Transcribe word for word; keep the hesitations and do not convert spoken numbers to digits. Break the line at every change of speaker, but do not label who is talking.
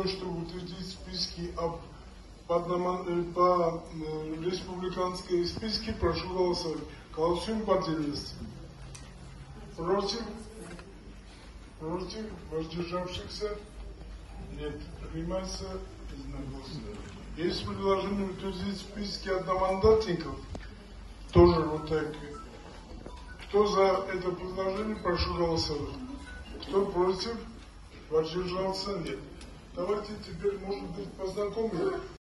того, чтобы утвердить списки об, по, одноман- по э, республиканской списке, прошу голосовать. Голосуем по отдельности. Против? Против? Воздержавшихся? Нет. Принимается единогласно. Есть предложение утвердить списки одномандатников, тоже вот так. Кто за это предложение, прошу голосовать. Кто против? Воздержался? Нет. Давайте теперь, может быть, познакомим.